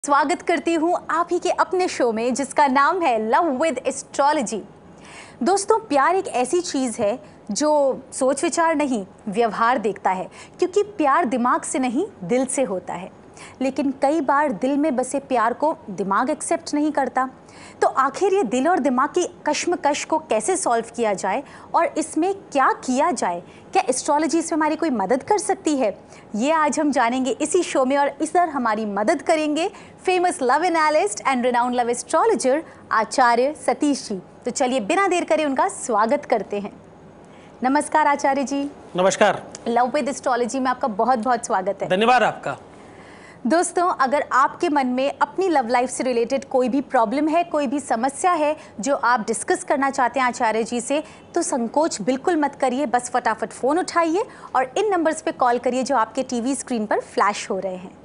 स्वागत करती हूँ आप ही के अपने शो में जिसका नाम है लव विद एस्ट्रोलॉजी। दोस्तों, प्यार एक ऐसी चीज़ है जो सोच विचार नहीं व्यवहार देखता है, क्योंकि प्यार दिमाग से नहीं दिल से होता है। लेकिन कई बार दिल में बसे प्यार को दिमाग एक्सेप्ट नहीं करता। तो आखिर ये दिल और दिमाग की कश्मकश को कैसे सॉल्व किया जाए और इसमें क्या किया जाए? क्या एस्ट्रोलॉजी इसमें हमारी कोई मदद कर सकती है? ये आज हम जानेंगे इसी शो में, और इस तरह हमारी मदद करेंगे famous love analyst and renowned love astrologer Acharya Satish ji. तो चलिए बिना देर करे उनका स्वागत करते हैं। नमस्कार आचार्य जी। नमस्कार। लव विद एस्ट्रोलॉजी में आपका बहुत बहुत स्वागत है। धन्यवाद आपका। दोस्तों, अगर आपके मन में अपनी लव लाइफ से रिलेटेड कोई भी प्रॉब्लम है, कोई भी समस्या है जो आप डिस्कस करना चाहते हैं आचार्य जी से, तो संकोच बिल्कुल मत करिए। बस फटाफट फ़ोन उठाइए और इन नंबर्स पे कॉल करिए जो आपके टीवी स्क्रीन पर फ्लैश हो रहे हैं।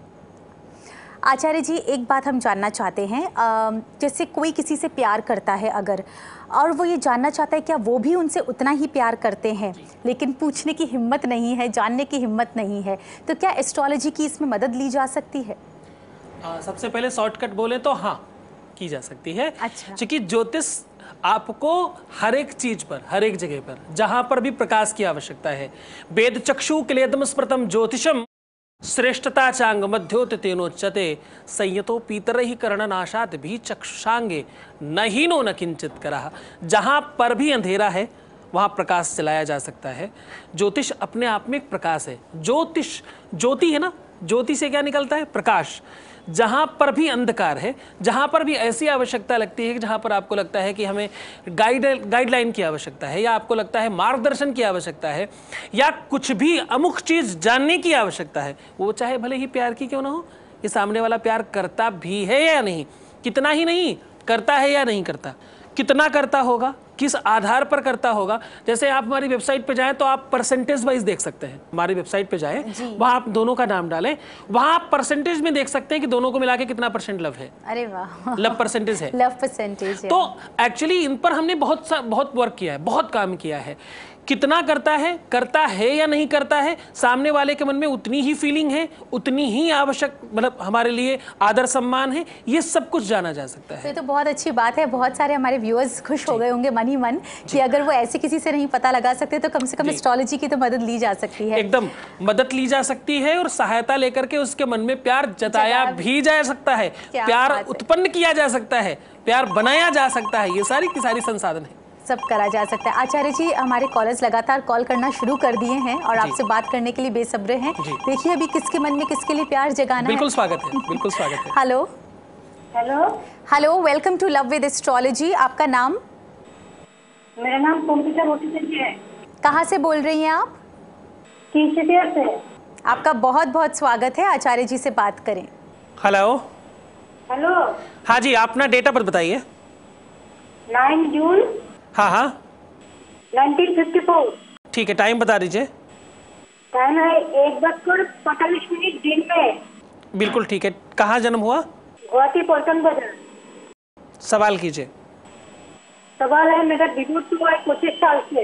आचार्य जी, एक बात हम जानना चाहते हैं, जैसे कोई किसी से प्यार करता है अगर, और वो ये जानना चाहता है क्या वो भी उनसे उतना ही प्यार करते हैं, लेकिन पूछने की हिम्मत नहीं है, जानने की हिम्मत नहीं है, तो क्या एस्ट्रोलॉजी की इसमें मदद ली जा सकती है? सबसे पहले शॉर्टकट बोले तो हाँ, की जा सकती है। अच्छा। क्योंकि ज्योतिष आपको हर एक चीज पर, हर एक जगह पर, जहां पर भी प्रकाश की आवश्यकता है, वेद चक्षु क्लेदम स्मृतम ज्योतिषम श्रेष्ठता चांग मध्योत तेनोच्यते संयतो पीतर ही कर्णनाशात भी चक्षुषांगे नहीनो न किंचित करहा। जहां पर भी अंधेरा है वहां प्रकाश चलाया जा सकता है। ज्योतिष अपने आप में एक प्रकाश है। ज्योतिष, ज्योति है ना, ज्योति से क्या निकलता है? प्रकाश। जहां पर भी अंधकार है, जहां पर भी ऐसी आवश्यकता लगती है कि जहां पर आपको लगता है कि हमें गाइडलाइन की आवश्यकता है, या आपको लगता है मार्गदर्शन की आवश्यकता है, या कुछ भी अमुक चीज जानने की आवश्यकता है, वो चाहे भले ही प्यार की क्यों ना हो, ये सामने वाला प्यार करता भी है या नहीं, कितना ही नहीं करता है या नहीं करता, कितना करता होगा, किस आधार पर करता होगा। जैसे आप हमारी वेबसाइट पे जाएं तो आप परसेंटेज वाइज देख सकते हैं। हमारी वेबसाइट पे जाएं, वहां आप दोनों का नाम डालें, वहां आप परसेंटेज में देख सकते हैं कि दोनों को मिला के कितना परसेंट लव है। अरे वाह, लव परसेंटेज है, लव परसेंटेज है। तो एक्चुअली इन पर हमने बहुत वर्क किया है, बहुत काम किया है। कितना करता है या नहीं करता है, सामने वाले के मन में उतनी ही फीलिंग है, उतनी ही आवश्यक, मतलब हमारे लिए आदर सम्मान है, ये सब कुछ जाना जा सकता है। तो ये तो बहुत अच्छी बात है। बहुत सारे हमारे व्यूअर्स खुश हो गए होंगे मन ही मन कि अगर वो ऐसे किसी से नहीं पता लगा सकते तो कम से कम एस्ट्रोलॉजी की तो मदद ली जा सकती है। एकदम मदद ली जा सकती है, और सहायता लेकर के उसके मन में प्यार जताया भी जा सकता है, प्यार उत्पन्न किया जा सकता है, प्यार बनाया जा सकता है। ये सारी की सारी संसाधन है, सब करा जा सकता है। आचार्य जी, हमारे कॉलर्स लगातार कॉल करना शुरू कर दिए हैं और आपसे बात करने के लिए बेसब्र हैं। देखिए अभी किसके मन में किसके लिए प्यार जगाना बिल्कुल है। स्वागत है, बिल्कुल स्वागत है। Hello hello hello, welcome to love with astrology. आपका नाम? मेरा नाम पंपिता मोती है। कहाँ से बोल रही हैं आप? कीचटिया से। आपका बहुत बहुत स्वागत है, आचार्य जी से बात करें। Hello hello. हाँ जी, आप ना डेट ऑफ बर्थ बताइए। 9 जून हाँ हाँ 1954। ठीक है, टाइम बता दीजिए। टाइम है 1:45 दिन में। बिल्कुल ठीक है। कहाँ जन्म हुआ? गुवाहाटी पल्टन बाजार। सवाल कीजिए। सवाल है, मेरा डिवोर्स हुआ है 25 साल से।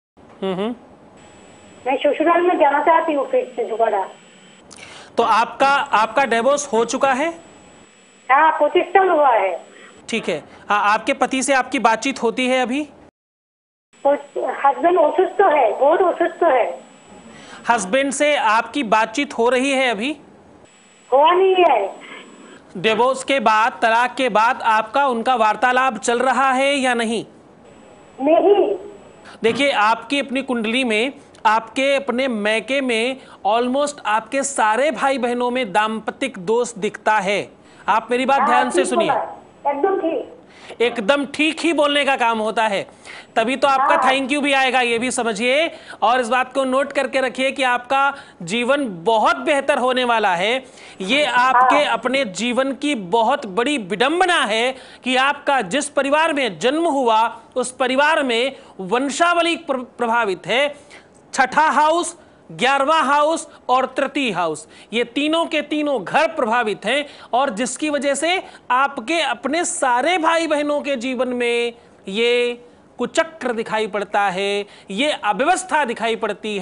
मैं ससुराल में जाना चाहती हूँ फिर से दोबारा। तो आपका डिवोर्स हो चुका है? हाँ, 25 साल हुआ है। ठीक है। हाँ, आपके पति से आपकी बातचीत होती है अभी? हस्बैंड असुस्थ है, बहुत असुस्थ है। हस्बैंड से आपकी बातचीत हो रही है अभी? हुआ नहीं है। डिवोर्स के बाद, तलाक के बाद आपका उनका वार्तालाप चल रहा है या नहीं? नहीं। देखिए, आपकी अपनी कुंडली में, आपके अपने मैके में ऑलमोस्ट आपके सारे भाई बहनों में दाम्पतिक दोष दिखता है। आप मेरी बात ध्यान से सुनिए। एकदम ठीक, एकदम ठीक ही बोलने का काम होता है, तभी तो आपका थैंक यू भी आएगा, ये भी समझिए। और इस बात को नोट करके रखिए कि आपका जीवन बहुत बेहतर होने वाला है। ये आपके अपने जीवन की बहुत बड़ी विडंबना है कि आपका जिस परिवार में जन्म हुआ उस परिवार में वंशावली प्रभावित है। छठा हाउस, 11वां हाउस और तृतीय हाउस, ये तीनों के तीनों घर प्रभावित हैं, और जिसकी वजह से आपके अपने सारे भाई बहनों के जीवन में ये कुचक्र दिखाई पड़ता है, ये अव्यवस्था दिखाई पड़ती है।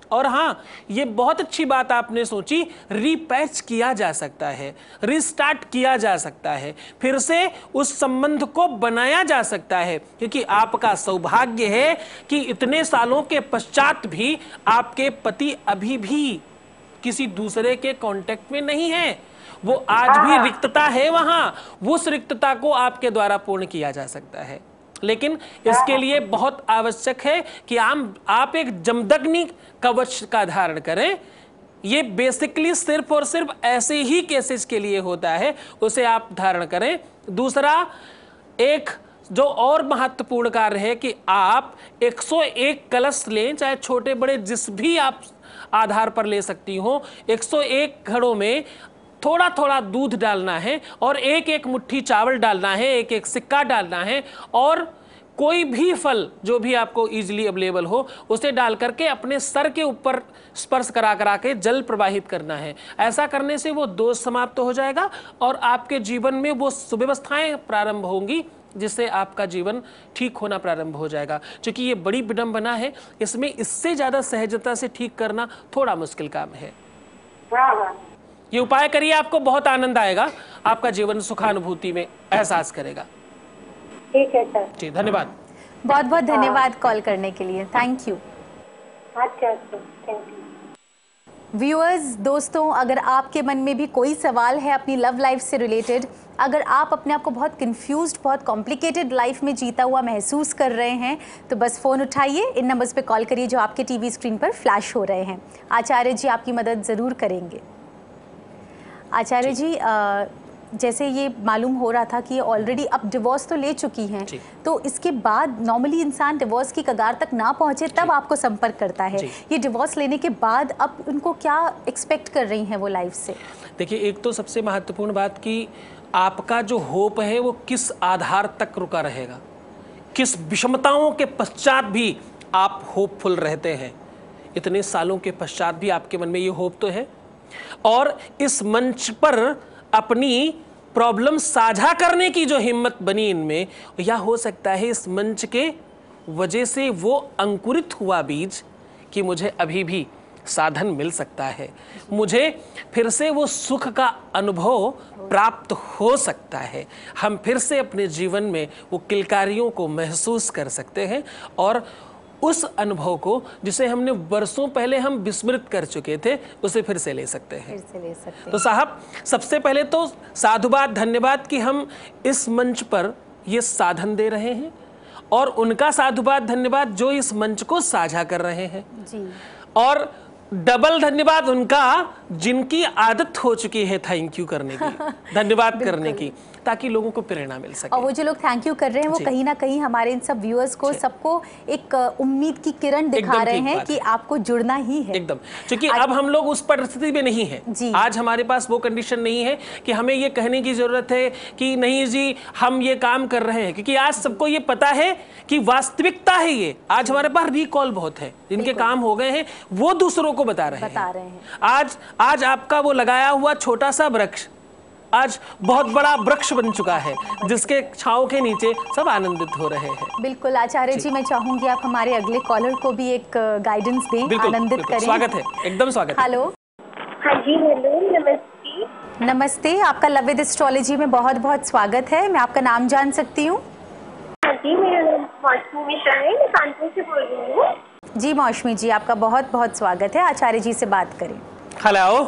और हाँ, ये बहुत अच्छी बात आपने सोची, रीपैच किया जा सकता है, रिस्टार्ट किया जा सकता है, फिर से उस संबंध को बनाया जा सकता है, क्योंकि आपका सौभाग्य है कि इतने सालों के पश्चात भी आपके पति अभी भी किसी दूसरे के कांटेक्ट में नहीं है। वो आज भी रिक्तता है वहां, उस रिक्तता को आपके द्वारा पूर्ण किया जा सकता है। लेकिन इसके लिए बहुत आवश्यक है कि आप एक जमदग्नि कवच का धारण करें। ये बेसिकली सिर्फ और सिर्फ ऐसे ही केसेस के लिए होता है, उसे आप धारण करें। दूसरा, एक जो और महत्वपूर्ण कार्य है कि आप 101 कलश लें, चाहे छोटे बड़े जिस भी आप आधार पर ले सकती हो। 101 घड़ों में थोड़ा थोड़ा दूध डालना है और एक एक मुट्ठी चावल डालना है, एक एक सिक्का डालना है, और कोई भी फल जो भी आपको इजीली अवेलेबल हो उसे डाल करके अपने सर के ऊपर स्पर्श करा करा के जल प्रवाहित करना है। ऐसा करने से वो दोष समाप्त हो जाएगा और आपके जीवन में वो सुव्यवस्थाएं प्रारंभ होंगी, जिससे आपका जीवन ठीक होना प्रारंभ हो जाएगा। क्योंकि ये बड़ी विडंबना है, इसमें इससे ज़्यादा सहजता से ठीक करना थोड़ा मुश्किल काम है। ये उपाय करिए, आपको बहुत आनंद आएगा, आपका जीवन सुखानुभूति में एहसास करेगा। ठीक है सर। जी, धन्यवाद। बहुत बहुत धन्यवाद कॉल करने के लिए, थैंक यू। अच्छा, थैंक यू। व्यूअर्स, दोस्तों, अगर आपके मन में भी कोई सवाल है अपनी लव लाइफ से रिलेटेड, अगर आप अपने आप को बहुत कंफ्यूज्ड, बहुत कॉम्प्लिकेटेड लाइफ में जीता हुआ महसूस कर रहे हैं, तो बस फ़ोन उठाइए, इन नंबर्स पे कॉल करिए जो आपके टीवी स्क्रीन पर फ्लैश हो रहे हैं। आचार्य जी आपकी मदद ज़रूर करेंगे। आचार्य जी, जैसे ये मालूम हो रहा था कि ये ऑलरेडी अब डिवोर्स तो ले चुकी हैं, तो इसके बाद नॉर्मली इंसान डिवोर्स की कगार तक ना पहुंचे तब आपको संपर्क करता है। ये डिवोर्स लेने के बाद अब उनको क्या एक्सपेक्ट कर रही हैं वो लाइफ से? देखिए, एक तो सबसे महत्वपूर्ण बात कि आपका जो होप है वो किस आधार तक रुका रहेगा, किस विषमताओं के पश्चात भी आप होपफुल रहते हैं। इतने सालों के पश्चात भी आपके मन में ये होप तो है, और इस मंच पर अपनी प्रॉब्लम साझा करने की जो हिम्मत बनी इनमें, या हो सकता है इस मंच के वजह से वो अंकुरित हुआ बीज कि मुझे अभी भी साधन मिल सकता है, मुझे फिर से वो सुख का अनुभव प्राप्त हो सकता है, हम फिर से अपने जीवन में वो किलकारियों को महसूस कर सकते हैं, और उस अनुभव को जिसे हमने वर्षों पहले हम विस्मृत कर चुके थे उसे फिर से ले सकते हैं। तो साहब, सबसे पहले तो साधुवाद, धन्यवाद कि हम इस मंच पर ये साधन दे रहे हैं, और उनका साधुवाद, धन्यवाद जो इस मंच को साझा कर रहे हैं जी। और डबल धन्यवाद उनका जिनकी आदत हो चुकी है थैंक यू करने की, धन्यवाद करने की, ताकि लोगों को प्रेरणा मिल सके। और वो जो लोग थैंक यू कर रहे हैं वो कहीं ना कहीं हमारे इन सब व्यूअर्स को, सबको एक उम्मीद की किरण दिखा रहे हैं कि आपको जुड़ना ही है। एकदम, क्योंकि अब हम लोग उस परिस्थिति में नहीं है। आज हमारे पास वो कंडीशन नहीं है कि हमें ये कहने की जरूरत है कि नहीं जी हम ये काम कर रहे हैं, क्योंकि आज सबको ये पता है कि वास्तविकता है ये। आज हमारे पास रिकॉल बहुत है, जिनके काम हो गए हैं वो दूसरों को बता रहे हैं। आज आपका वो लगाया हुआ छोटा सा वृक्ष आज बहुत बड़ा वृक्ष बन चुका है, जिसके छांव के नीचे सब आनंदित हो रहे हैं। बिल्कुल आचार्य जी, मैं चाहूंगी आप हमारे अगले कॉलर को भी एक गाइडेंस दें, आनंदित करें। स्वागत है, एकदम स्वागत है। हेलो। हाँ जी, हेलो, नमस्ते। नमस्ते, आपका लव विद एस्ट्रोलॉजी में बहुत बहुत स्वागत है। मैं आपका नाम जान सकती हूँ? हाँ जी, मेरा नाम मौसमी मिश्रा है, मैं कानपुर से बोल रही हूँ। जी मौसमी जी, आपका बहुत बहुत स्वागत है। आचार्य जी से बात करें। हेलो।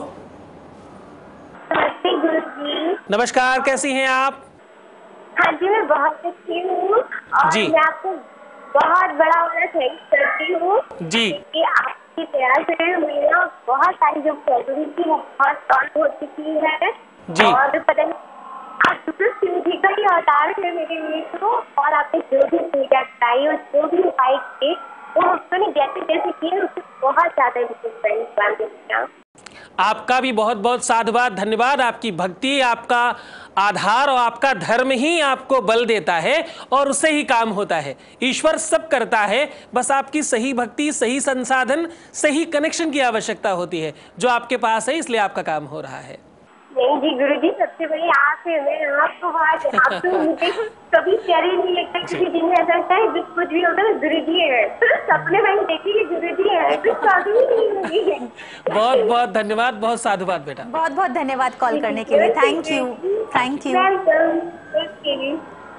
नमस्ते गुरु जी। नमस्कार, कैसी हैं आप? हाँ जी, मैं बहुत अच्छी हूँ और मैं आपको बहुत बड़ा थैंक्स करती हूँ जी कि आपकी प्यार से मेरा बहुत सारी जो प्रॉब्लम थी वो बहुत सॉल्व हो चुकी है जी। और पता नहीं आप शिव जी का ही अवतार है मेरे लिए तो, और आपने जो भी पूजा कराई और जो भी उपाय किए वो उसने जैसे जैसे किए उससे बहुत ज्यादा। आपका भी बहुत बहुत साधुवाद, धन्यवाद। आपकी भक्ति, आपका आधार और आपका धर्म ही आपको बल देता है और उससे ही काम होता है। ईश्वर सब करता है, बस आपकी सही भक्ति, सही संसाधन, सही कनेक्शन की आवश्यकता होती है, जो आपके पास है, इसलिए आपका काम हो रहा है। नहीं जी गुरुजी, सबसे बड़ी आप है, मैं आपको बात आप तो मुझे कभी डर ही नहीं लगता किसी दिन ऐसा लगता है जो कुछ भी होता है गुरुजी है, सपने में देखिए कि गुरुजी है, कुछ प्रॉब्लम ही नहीं होगी। बहुत बहुत धन्यवाद, बहुत साधुवाद बेटा। बहुत बहुत धन्यवाद कॉल करने के लिए। Thank you, thank you. Welcome. Okay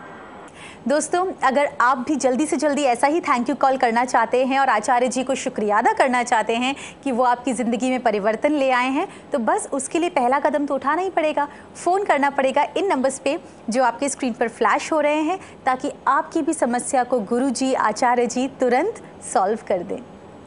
दोस्तों, अगर आप भी जल्दी से जल्दी ऐसा ही थैंक यू कॉल करना चाहते हैं और आचार्य जी को शुक्रिया अदा करना चाहते हैं कि वो आपकी ज़िंदगी में परिवर्तन ले आए हैं, तो बस उसके लिए पहला कदम तो उठाना ही पड़ेगा। फ़ोन करना पड़ेगा इन नंबर्स पे जो आपके स्क्रीन पर फ्लैश हो रहे हैं, ताकि आपकी भी समस्या को गुरु जी, आचार्य जी तुरंत सॉल्व कर दें।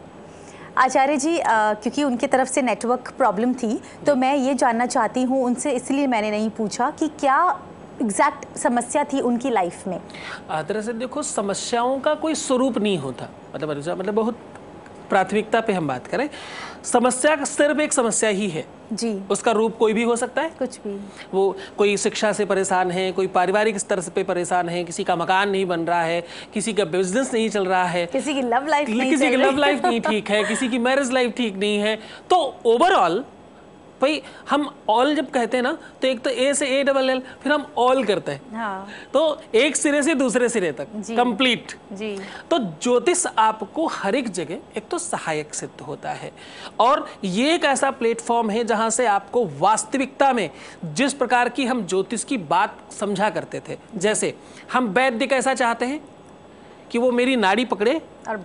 आचार्य जी, क्योंकि उनकी तरफ से नेटवर्क प्रॉब्लम थी, तो मैं ये जानना चाहती हूँ उनसे, इसलिए मैंने नहीं पूछा कि क्या एग्जैक्ट समस्या थी उनकी लाइफ में। दरअसल देखो, समस्याओं का कोई स्वरूप नहीं होता, मतलब बहुत प्राथमिकता पे हम बात करें, समस्या सिर्फ एक समस्या ही है जी। उसका रूप कोई भी हो सकता है, कुछ भी। वो कोई शिक्षा से परेशान है, कोई पारिवारिक स्तर से पे परेशान है, किसी का मकान नहीं बन रहा है, किसी का बिजनेस नहीं चल रहा है, किसी की लव लाइफ नहीं, किसी की लव लाइफ नहीं ठीक है, किसी की मैरिज लाइफ ठीक नहीं है। तो ओवरऑल भाई हम ऑल जब कहते हैं ना, तो एक तो ए से ए डबल एल, फिर हम ऑल करते हैं। हाँ। तो एक सिरे से दूसरे सिरे तक कंप्लीट जी। तो ज्योतिष आपको हर एक जगह एक तो सहायक सिद्ध होता है, और ये एक ऐसा प्लेटफॉर्म है जहां से आपको वास्तविकता में जिस प्रकार की हम ज्योतिष की बात समझा करते थे, जैसे हम वैद्य कैसा चाहते हैं कि वो मेरी नाड़ी पकड़े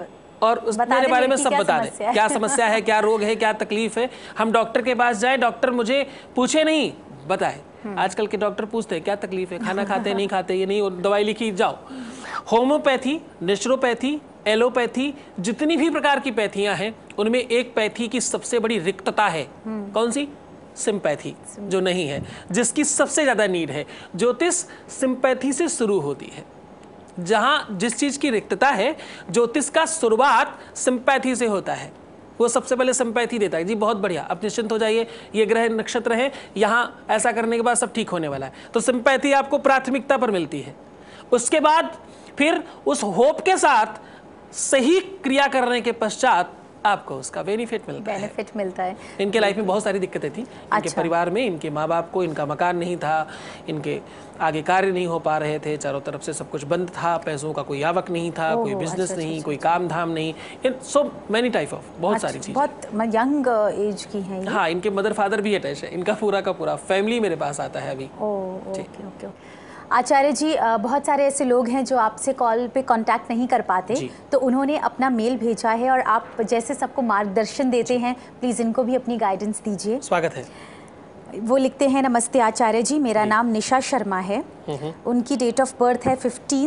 और उस मेरे बारे में सब बता दें, क्या समस्या है, क्या रोग है, क्या तकलीफ है। हम डॉक्टर के पास जाए, डॉक्टर मुझे पूछे नहीं, बताए। आजकल के डॉक्टर पूछते हैं क्या तकलीफ है, खाना खाते नहीं खाते, ये नहीं, दवाई लिखी जाओ। होम्योपैथी, नेचुरोपैथी, एलोपैथी, जितनी भी प्रकार की पैथियां हैं, उनमें एक पैथी की सबसे बड़ी रिक्तता है। कौन सी? सिंपैथी, जो नहीं है, जिसकी सबसे ज्यादा नीड है। ज्योतिष सिंपैथी से शुरू होती है। जहां जिस चीज की रिक्तता है, ज्योतिष का शुरुआत सिंपैथी से होता है। वो सबसे पहले सिंपैथी देता है, जी बहुत बढ़िया, अब निश्चिंत हो जाइए, ये ग्रह नक्षत्र है, यहाँ ऐसा करने के बाद सब ठीक होने वाला है। तो सिंपैथी आपको प्राथमिकता पर मिलती है। उसके बाद फिर उस होप के साथ सही क्रिया करने के पश्चात आपको उसका बेनिफिट मिलता है। इनके लाइफ में बहुत सारी दिक्कतें थी। इनके परिवार में, इनके माँ बाप को, इनका मकान नहीं था, इनके आगे कार्य नहीं हो पा रहे थे, चारों तरफ से सब कुछ बंद था, पैसों का कोई आवक नहीं था, कोई बिजनेस नहीं, कोई काम धाम नहीं, सो मैनी टाइप ऑफ बहुत सारी चीजें। बहुत यंग एज की हैं। हाँ, इनके मदर फादर भी अटैच है, इनका पूरा का पूरा फैमिली मेरे पास आता है अभी। ओके। आचार्य जी, बहुत सारे ऐसे लोग हैं जो आपसे कॉल पे कांटेक्ट नहीं कर पाते, तो उन्होंने अपना मेल भेजा है और आप जैसे सबको मार्गदर्शन देते हैं, प्लीज़ इनको भी अपनी गाइडेंस दीजिए। स्वागत है। वो लिखते हैं, नमस्ते आचार्य जी, मेरा नाम निशा शर्मा है। उनकी डेट ऑफ बर्थ है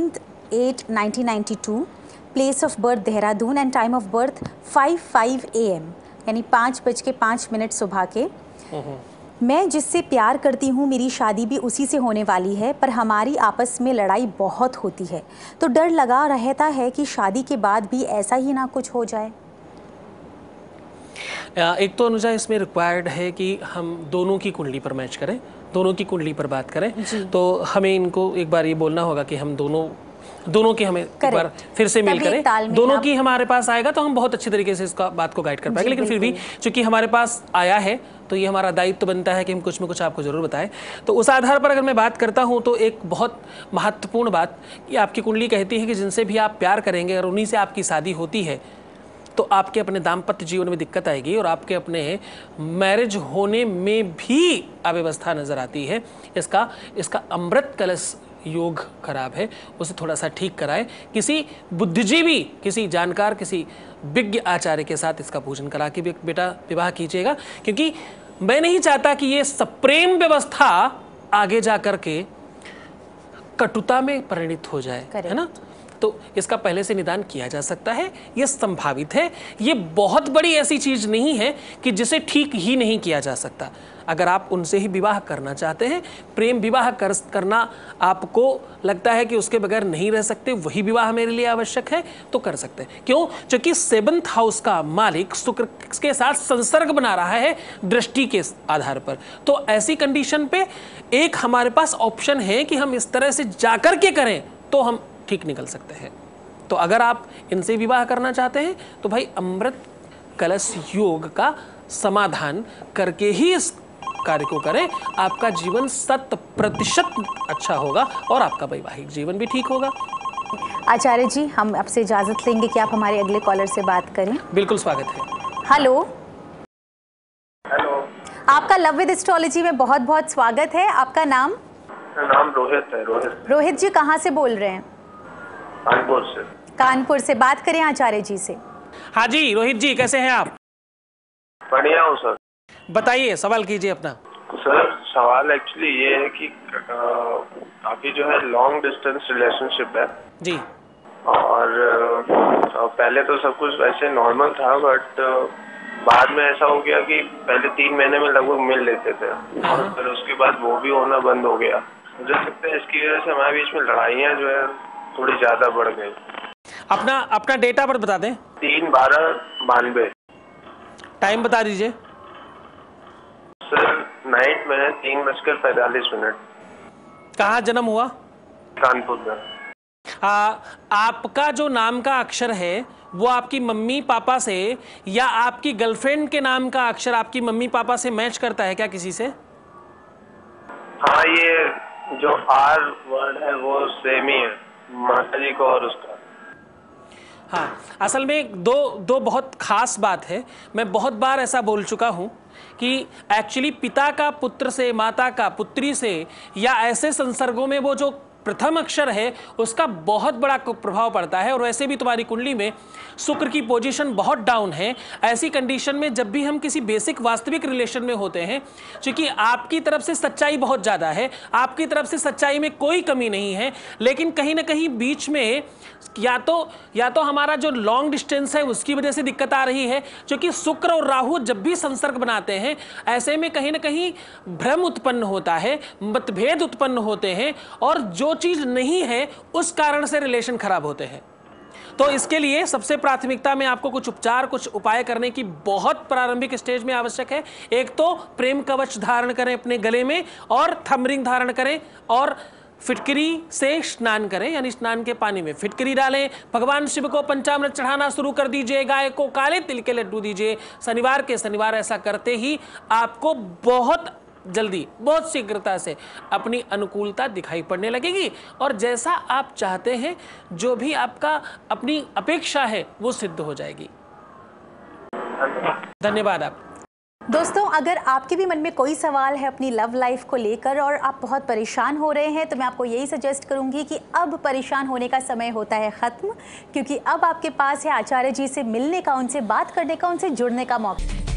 15/8/1992, place of birth Dehradun and time of birth 5:05 AM, यानी 5:05 सुबह के। मैं जिससे प्यार करती हूँ, मेरी शादी भी उसी से होने वाली है, पर हमारी आपस में लड़ाई बहुत होती है, तो डर लगा रहता है कि शादी के बाद भी ऐसा ही ना कुछ हो जाए। एक तो अनुजा इसमें रिक्वायर्ड है कि हम दोनों की कुंडली पर मैच करें, दोनों की कुंडली पर बात करें। तो हमें इनको एक बार ये बोलना होगा कि हम दोनों की हमें एक बार फिर से मेल करें, दोनों की हमारे पास आएगा तो हम बहुत अच्छे तरीके से इसका बात को गाइड कर पाएंगे। लेकिन फिर भी चूंकि हमारे पास आया है, तो ये हमारा दायित्व बनता है कि हम कुछ न कुछ आपको जरूर बताएं। तो उस आधार पर अगर मैं बात करता हूं, तो एक बहुत महत्वपूर्ण बात कि आपकी कुंडली कहती है कि जिनसे भी आप प्यार करेंगे और उन्हीं से आपकी शादी होती है, तो आपके अपने दाम्पत्य जीवन में दिक्कत आएगी और आपके अपने मैरिज होने में भी अव्यवस्था नजर आती है। इसका अमृत कलश योग खराब है, उसे थोड़ा सा ठीक कराएं। किसी बुद्धिजीवी, किसी जानकार, किसी विज्ञ आचार्य के साथ इसका पूजन करा के बेटा विवाह कीजिएगा, क्योंकि मैं नहीं चाहता कि ये सप्रेम व्यवस्था आगे जा करके कटुता में परिणित हो जाए, है ना। तो इसका पहले से निदान किया जा सकता है, यह संभावित है। ये बहुत बड़ी ऐसी चीज नहीं है कि जिसे ठीक ही नहीं किया जा सकता। अगर आप उनसे ही विवाह करना चाहते हैं, प्रेम विवाह करना आपको लगता है कि उसके बगैर नहीं रह सकते, वही विवाह मेरे लिए आवश्यक है, तो कर सकते हैं। क्यों? क्योंकि 7th हाउस का मालिक शुक्र के साथ संसर्ग बना रहा है दृष्टि के आधार पर। तो ऐसी कंडीशन पे एक हमारे पास ऑप्शन है कि हम इस तरह से जाकर के करें तो हम ठीक निकल सकते हैं। तो अगर आप इनसे विवाह करना चाहते हैं, तो भाई अमृत कलश योग का समाधान करके ही इस कार्य को करें, आपका जीवन 100% अच्छा होगा और आपका वैवाहिक जीवन भी ठीक होगा। आचार्य जी, हम आपसे इजाजत लेंगे कि आप हमारे अगले कॉलर से बात करें। बिल्कुल स्वागत है। हेलो। हेलो, आपका लव विद एस्ट्रोलॉजी में बहुत बहुत स्वागत है। आपका नाम? नाम रोहित है। रोहित जी, कहाँ से बोल रहे हैं? कानपुर से। कानपुर से। बात करें आचार्य जी से। हाँ जी रोहित जी, कैसे हैं आप? बढ़िया हूँ सर। बताइए, सवाल कीजिए अपना। सर सवाल एक्चुअली ये है कि अभी जो है लॉन्ग डिस्टेंस रिलेशनशिप है जी। और पहले तो सब कुछ वैसे नॉर्मल था, बट बाद में ऐसा हो गया कि पहले 3 महीने में लगभग मिल लेते थे और फिर उसके बाद वो भी होना बंद हो गया। मुझे लगता है इसकी वजह से हमारे बीच में लड़ाइयाँ जो है थोड़ी ज्यादा बढ़ गई। अपना डेट ऑफ बर्थ बता दें। 3/12/92। टाइम बता दीजिए। सर नाइट में 3:45। कहाँ जन्म हुआ? कानपुर में। आपका जो नाम का अक्षर है वो आपकी मम्मी पापा से या आपकी गर्लफ्रेंड के नाम का अक्षर आपकी मम्मी पापा से मैच करता है क्या किसी से? हाँ, ये जो आर वर्ड है वो सेम ही है, माता जी को और उसका। हाँ, असल में दो बहुत खास बात है। मैं बहुत बार ऐसा बोल चुका हूँ कि एक्चुअली पिता का पुत्र से, माता का पुत्री से या ऐसे संसर्गों में वो जो प्रथम अक्षर है उसका बहुत बड़ा प्रभाव पड़ता है। और वैसे भी तुम्हारी कुंडली में शुक्र की पोजीशन बहुत डाउन है। ऐसी कंडीशन में जब भी हम किसी बेसिक वास्तविक रिलेशन में होते हैं, क्योंकि आपकी तरफ से सच्चाई बहुत ज़्यादा है, आपकी तरफ से सच्चाई में कोई कमी नहीं है, लेकिन कहीं ना कहीं बीच में या तो हमारा जो लॉन्ग डिस्टेंस है उसकी वजह से दिक्कत आ रही है, क्योंकि शुक्र और राहु जब भी संसर्ग बनाते हैं ऐसे में कहीं ना कहीं भ्रम उत्पन्न होता है, मतभेद उत्पन्न होते हैं और जो चीज नहीं है उस कारण से रिलेशन खराब होते हैं। तो इसके लिए सबसे प्राथमिकता में आपको कुछ उपचार, कुछ उपाय करने की बहुत प्रारंभिक स्टेज में आवश्यक है। एक तो प्रेम कवच धारण करें अपने गले में और थंब रिंग धारण करें और फिटकरी से स्नान करें, यानी स्नान के पानी में फिटकरी डालें। भगवान शिव को पंचामृत चढ़ाना शुरू कर दीजिए। गाय को काले तिल के लड्डू दीजिए। शनिवार के शनिवार ऐसा करते ही आपको बहुत जल्दी, बहुत शीघ्रता से अपनी अनुकूलता दिखाई पड़ने लगेगी और जैसा आप चाहते हैं, जो भी आपका अपनी अपेक्षा है वो सिद्ध हो जाएगी। धन्यवाद आप। दोस्तों, अगर आपके भी मन में कोई सवाल है अपनी लव लाइफ को लेकर और आप बहुत परेशान हो रहे हैं, तो मैं आपको यही सजेस्ट करूंगी कि अब परेशान होने का समय होता है ख़त्म, क्योंकि अब आपके पास है आचार्य जी से मिलने का, उनसे बात करने का, उनसे जुड़ने का मौका।